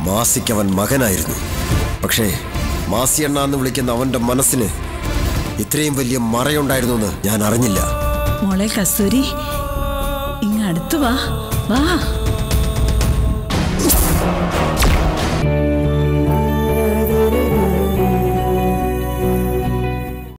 മാസിക്ക് അവൻ മകനായിരുന്നു. പക്ഷേ മാസിയണ്ണ എന്ന് വിളിക്കുന്ന അവന്റെ മനസ്സിന് ഇത്രയും വലിയ മറയുണ്ടായിരുന്നു എന്ന് ഞാൻ അറിഞ്ഞില്ല. മോളെ കസ്തൂരി, ഇങ്ങടുത്ത് വാ വാ.